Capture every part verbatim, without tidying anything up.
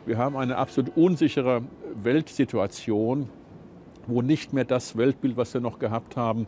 Wir haben eine absolut unsichere Weltsituation, wo nicht mehr das Weltbild, was wir noch gehabt haben,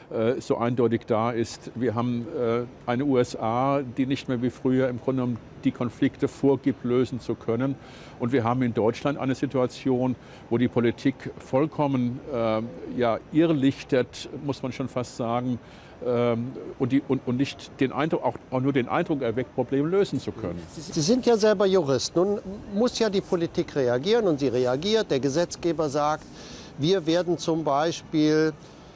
so eindeutig da ist. Wir haben eine U S A, die nicht mehr wie früher im Grunde genommen die Konflikte vorgibt, lösen zu können. Und wir haben in Deutschland eine Situation, wo die Politik vollkommen äh, ja, irrlichtert, muss man schon fast sagen, ähm, und, die, und, und nicht den Eindruck, auch, auch nur den Eindruck erweckt, Probleme lösen zu können. Sie sind ja selber Jurist. Nun muss ja die Politik reagieren und sie reagiert. Der Gesetzgeber sagt, wir werden zum Beispiel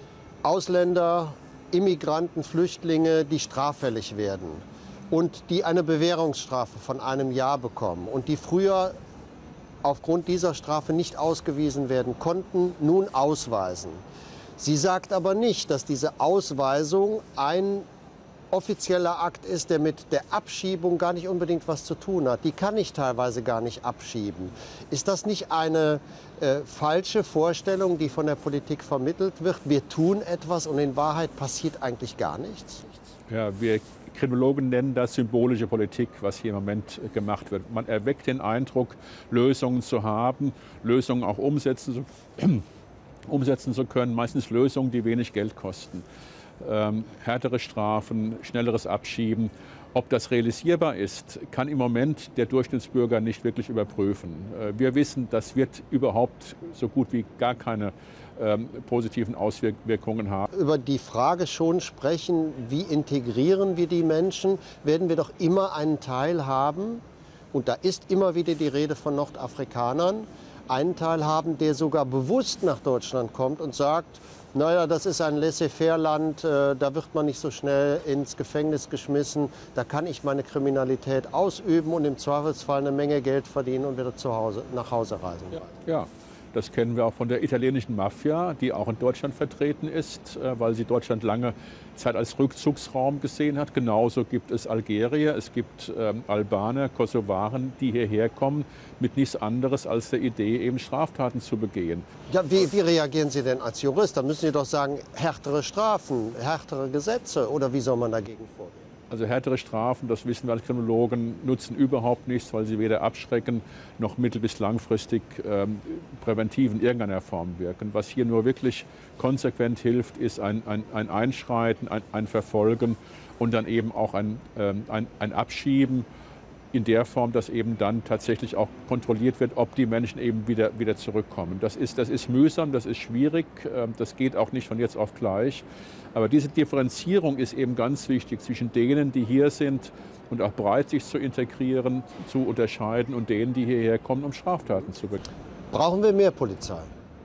Ausländer, Immigranten, Flüchtlinge, die straffällig werden und die eine Bewährungsstrafe von einem Jahr bekommen und die früher aufgrund dieser Strafe nicht ausgewiesen werden konnten, nun ausweisen. Sie sagt aber nicht, dass diese Ausweisung ein offizieller Akt ist, der mit der Abschiebung gar nicht unbedingt was zu tun hat. Die kann ich teilweise gar nicht abschieben. Ist das nicht eine äh, falsche Vorstellung, die von der Politik vermittelt wird? Wir tun etwas und in Wahrheit passiert eigentlich gar nichts? Ja, wir Kriminologen nennen das symbolische Politik, was hier im Moment gemacht wird. Man erweckt den Eindruck, Lösungen zu haben, Lösungen auch umsetzen zu, umsetzen zu können, meistens Lösungen, die wenig Geld kosten. Ähm, härtere Strafen, schnelleres Abschieben. Ob das realisierbar ist, kann im Moment der Durchschnittsbürger nicht wirklich überprüfen. Äh, wir wissen, das wird überhaupt so gut wie gar keine ähm, positiven Auswirkungen haben. Über die Frage schon sprechen, wie integrieren wir die Menschen, werden wir doch immer einen Teil haben, und da ist immer wieder die Rede von Nordafrikanern, einen Teil haben, der sogar bewusst nach Deutschland kommt und sagt, naja, das ist ein Laissez-faire-Land, äh, da wird man nicht so schnell ins Gefängnis geschmissen, da kann ich meine Kriminalität ausüben und im Zweifelsfall eine Menge Geld verdienen und wieder zu Hause, nach Hause reisen. Ja, ja, das kennen wir auch von der italienischen Mafia, die auch in Deutschland vertreten ist, äh, weil sie Deutschland lange Zeit als Rückzugsraum gesehen hat. Genauso gibt es Algerier, es gibt ähm, Albaner, Kosovaren, die hierher kommen mit nichts anderes als der Idee, eben Straftaten zu begehen. Ja, wie, wie reagieren Sie denn als Jurist? Da müssen Sie doch sagen, härtere Strafen, härtere Gesetze, oder wie soll man dagegen vorgehen? Also härtere Strafen, das wissen wir als Kriminologen, nutzen überhaupt nichts, weil sie weder abschrecken noch mittel- bis langfristig ähm, präventiv in irgendeiner Form wirken. Was hier nur wirklich konsequent hilft, ist ein, ein, ein Einschreiten, ein, ein Verfolgen und dann eben auch ein, ähm, ein, ein Abschieben in der Form, dass eben dann tatsächlich auch kontrolliert wird, ob die Menschen eben wieder, wieder zurückkommen. Das ist, das ist mühsam, das ist schwierig, das geht auch nicht von jetzt auf gleich. Aber diese Differenzierung ist eben ganz wichtig zwischen denen, die hier sind und auch bereit, sich zu integrieren, zu unterscheiden, und denen, die hierher kommen, um Straftaten zu begehen. Brauchen wir mehr Polizei?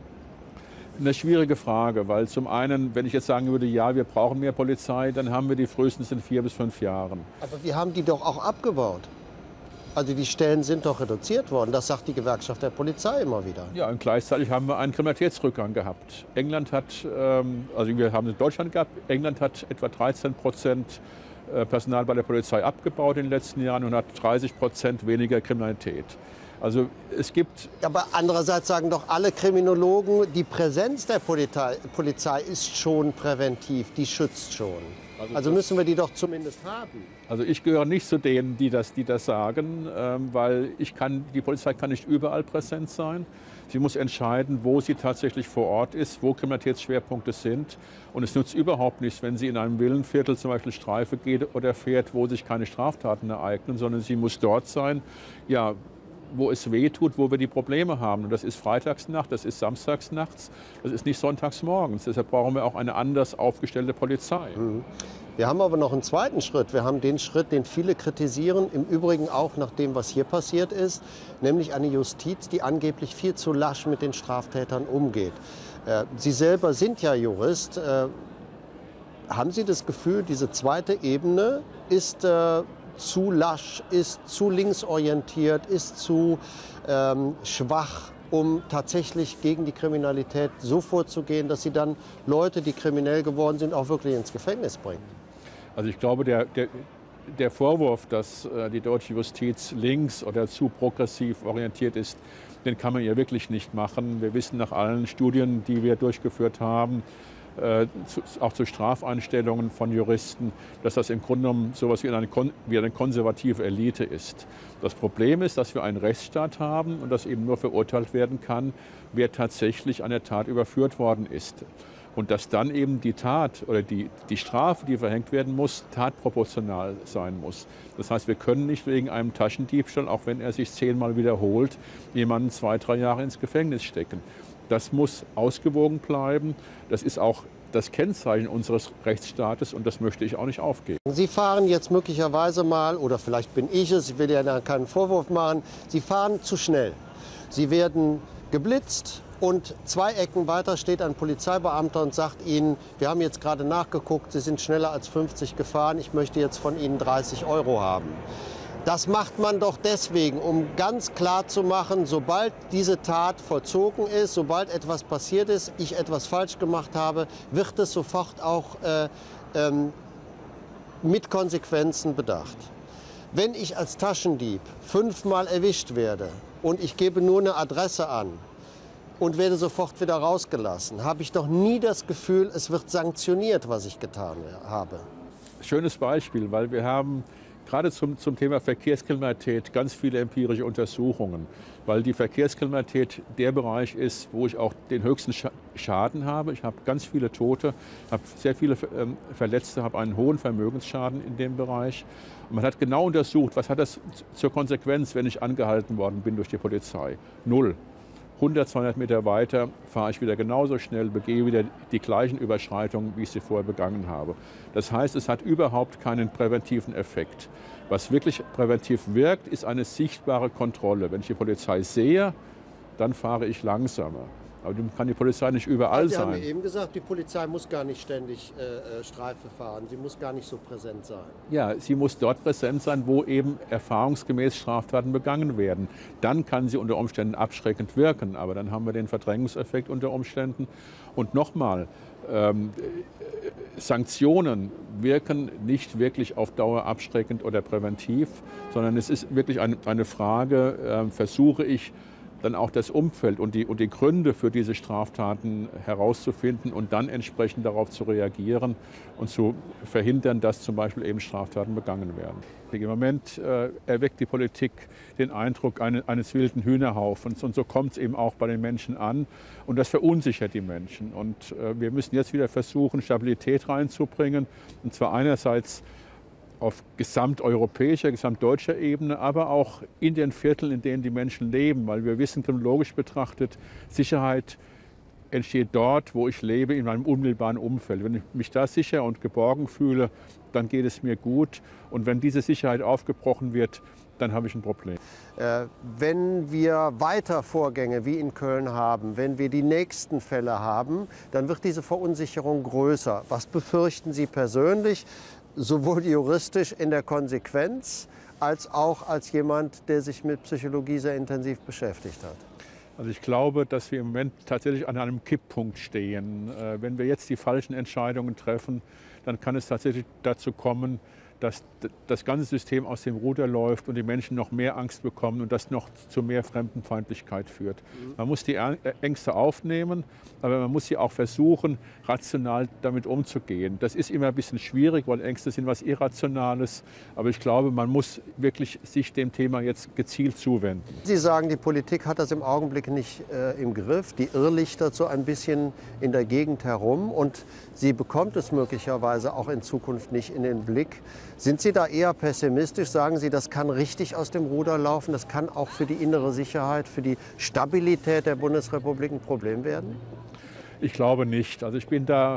Eine schwierige Frage, weil zum einen, wenn ich jetzt sagen würde, ja, wir brauchen mehr Polizei, dann haben wir die frühestens in vier bis fünf Jahren. Aber wir haben die doch auch abgebaut. Also die Stellen sind doch reduziert worden. Das sagt die Gewerkschaft der Polizei immer wieder. Ja, und gleichzeitig haben wir einen Kriminalitätsrückgang gehabt. England hat, ähm, also wir haben es in Deutschland gehabt, England hat etwa dreizehn Prozent Personal bei der Polizei abgebaut in den letzten Jahren und hat dreißig Prozent weniger Kriminalität. Also es gibt... Aber andererseits sagen doch alle Kriminologen, die Präsenz der Polizei, Polizei ist schon präventiv, die schützt schon. Also, also müssen wir die doch zumindest haben. Also ich gehöre nicht zu denen, die das, die das sagen, ähm, weil ich kann, die Polizei kann nicht überall präsent sein. Sie muss entscheiden, wo sie tatsächlich vor Ort ist, wo Kriminalitätsschwerpunkte sind. Und es nutzt überhaupt nichts, wenn sie in einem Villenviertel zum Beispiel Streife geht oder fährt, wo sich keine Straftaten ereignen, sondern sie muss dort sein, ja, wo es weh tut, wo wir die Probleme haben. Und das ist freitagsnachts, das ist samstagsnachts, das ist nicht sonntags morgens. Deshalb brauchen wir auch eine anders aufgestellte Polizei. Mhm. Wir haben aber noch einen zweiten Schritt. Wir haben den Schritt, den viele kritisieren, im Übrigen auch nach dem, was hier passiert ist, nämlich eine Justiz, die angeblich viel zu lasch mit den Straftätern umgeht. Sie selber sind ja Jurist. Haben Sie das Gefühl, diese zweite Ebene ist zu lasch, ist zu linksorientiert, ist zu ähm, schwach, um tatsächlich gegen die Kriminalität so vorzugehen, dass sie dann Leute, die kriminell geworden sind, auch wirklich ins Gefängnis bringen? Also ich glaube, der, der, der Vorwurf, dass äh, die deutsche Justiz links oder zu progressiv orientiert ist, den kann man ja wirklich nicht machen. Wir wissen nach allen Studien, die wir durchgeführt haben, äh, zu, auch zu Strafeinstellungen von Juristen, dass das im Grunde genommen so etwas wie eine, wie eine konservative Elite ist. Das Problem ist, dass wir einen Rechtsstaat haben und dass eben nur verurteilt werden kann, wer tatsächlich an der Tat überführt worden ist. Und dass dann eben die Tat oder die, die Strafe, die verhängt werden muss, tatproportional sein muss. Das heißt, wir können nicht wegen einem Taschendiebstahl, auch wenn er sich zehnmal wiederholt, jemanden zwei, drei Jahre ins Gefängnis stecken. Das muss ausgewogen bleiben. Das ist auch das Kennzeichen unseres Rechtsstaates und das möchte ich auch nicht aufgeben. Sie fahren jetzt möglicherweise mal, oder vielleicht bin ich es, ich will ja da keinen Vorwurf machen, Sie fahren zu schnell. Sie werden geblitzt. Und zwei Ecken weiter steht ein Polizeibeamter und sagt Ihnen, wir haben jetzt gerade nachgeguckt, Sie sind schneller als fünfzig gefahren, ich möchte jetzt von Ihnen dreißig Euro haben. Das macht man doch deswegen, um ganz klar zu machen, sobald diese Tat vollzogen ist, sobald etwas passiert ist, ich etwas falsch gemacht habe, wird es sofort auch äh, ähm, mit Konsequenzen bedacht. Wenn ich als Taschendieb fünfmal erwischt werde und ich gebe nur eine Adresse an, und werde sofort wieder rausgelassen, habe ich doch nie das Gefühl, es wird sanktioniert, was ich getan habe. Schönes Beispiel, weil wir haben gerade zum, zum Thema Verkehrskriminalität ganz viele empirische Untersuchungen, weil die Verkehrskriminalität der Bereich ist, wo ich auch den höchsten Schaden habe. Ich habe ganz viele Tote, habe sehr viele ähm, Verletzte, habe einen hohen Vermögensschaden in dem Bereich. Und man hat genau untersucht, was hat das zur Konsequenz, wenn ich angehalten worden bin durch die Polizei? Null. hundert, zweihundert Meter weiter fahre ich wieder genauso schnell, begehe wieder die gleichen Überschreitungen, wie ich sie vorher begangen habe. Das heißt, es hat überhaupt keinen präventiven Effekt. Was wirklich präventiv wirkt, ist eine sichtbare Kontrolle. Wenn ich die Polizei sehe, dann fahre ich langsamer. Aber dann kann die Polizei nicht überall Sie sein. haben mir eben gesagt, die Polizei muss gar nicht ständig äh, Streife fahren. Sie muss gar nicht so präsent sein. Ja, sie muss dort präsent sein, wo eben erfahrungsgemäß Straftaten begangen werden. Dann kann sie unter Umständen abschreckend wirken, aber dann haben wir den Verdrängungseffekt unter Umständen. Und nochmal, ähm, Sanktionen wirken nicht wirklich auf Dauer abschreckend oder präventiv, sondern es ist wirklich eine, eine Frage, äh, versuche ich, dann auch das Umfeld und die, und die Gründe für diese Straftaten herauszufinden und dann entsprechend darauf zu reagieren und zu verhindern, dass zum Beispiel eben Straftaten begangen werden. Im Moment äh, erweckt die Politik den Eindruck eine, eines wilden Hühnerhaufens und so kommt es eben auch bei den Menschen an und das verunsichert die Menschen. Und äh, wir müssen jetzt wieder versuchen, Stabilität reinzubringen und zwar einerseits auf gesamteuropäischer, gesamtdeutscher Ebene, aber auch in den Vierteln, in denen die Menschen leben. Weil wir wissen, kriminologisch betrachtet, Sicherheit entsteht dort, wo ich lebe, in meinem unmittelbaren Umfeld. Wenn ich mich da sicher und geborgen fühle, dann geht es mir gut. Und wenn diese Sicherheit aufgebrochen wird, dann habe ich ein Problem. Äh, wenn wir weiter Vorgänge wie in Köln haben, wenn wir die nächsten Fälle haben, dann wird diese Verunsicherung größer. Was befürchten Sie persönlich? Sowohl juristisch in der Konsequenz, als auch als jemand, der sich mit Psychologie sehr intensiv beschäftigt hat. Also ich glaube, dass wir im Moment tatsächlich an einem Kipppunkt stehen. Wenn wir jetzt die falschen Entscheidungen treffen, dann kann es tatsächlich dazu kommen, dass das ganze System aus dem Ruder läuft und die Menschen noch mehr Angst bekommen und das noch zu mehr Fremdenfeindlichkeit führt. Man muss die Ängste aufnehmen, aber man muss sie auch versuchen, rational damit umzugehen. Das ist immer ein bisschen schwierig, weil Ängste sind was Irrationales. Aber ich glaube, man muss wirklich sich dem Thema jetzt gezielt zuwenden. Sie sagen, die Politik hat das im Augenblick nicht äh, im Griff. Die irrlichtert so ein bisschen in der Gegend herum und sie bekommt es möglicherweise auch in Zukunft nicht in den Blick. Sind Sie da eher pessimistisch? Sagen Sie, das kann richtig aus dem Ruder laufen? Das kann auch für die innere Sicherheit, für die Stabilität der Bundesrepublik ein Problem werden? Ich glaube nicht. Also ich bin da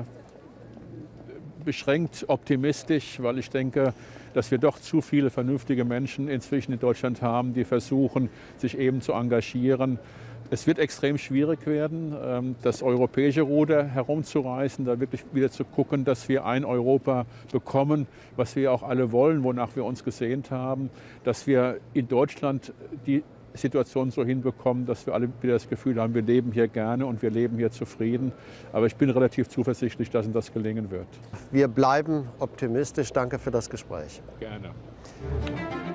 beschränkt optimistisch, weil ich denke, dass wir doch zu viele vernünftige Menschen inzwischen in Deutschland haben, die versuchen, sich eben zu engagieren. Es wird extrem schwierig werden, das europäische Ruder herumzureißen, da wirklich wieder zu gucken, dass wir ein Europa bekommen, was wir auch alle wollen, wonach wir uns gesehnt haben, dass wir in Deutschland die Situation so hinbekommen, dass wir alle wieder das Gefühl haben, wir leben hier gerne und wir leben hier zufrieden. Aber ich bin relativ zuversichtlich, dass uns das gelingen wird. Wir bleiben optimistisch. Danke für das Gespräch. Gerne.